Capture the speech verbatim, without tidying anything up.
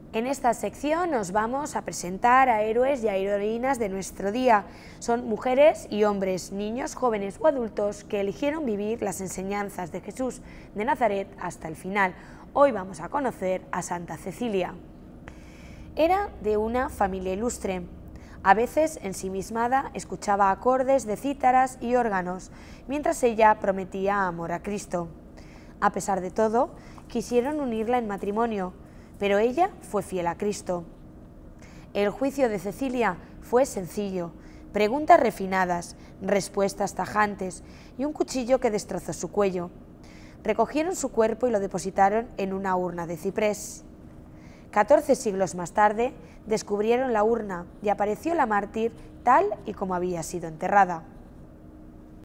En esta sección nos vamos a presentar a héroes y a heroínas de nuestro día. Son mujeres y hombres, niños, jóvenes o adultos que eligieron vivir las enseñanzas de Jesús de Nazaret hasta el final. Hoy vamos a conocer a Santa Cecilia. Era de una familia ilustre. A veces, ensimismada, escuchaba acordes de cítaras y órganos, mientras ella prometía amor a Cristo. A pesar de todo, quisieron unirla en matrimonio, pero ella fue fiel a Cristo. El juicio de Cecilia fue sencillo: preguntas refinadas, respuestas tajantes y un cuchillo que destrozó su cuello. Recogieron su cuerpo y lo depositaron en una urna de ciprés. Catorce siglos más tarde descubrieron la urna y apareció la mártir tal y como había sido enterrada.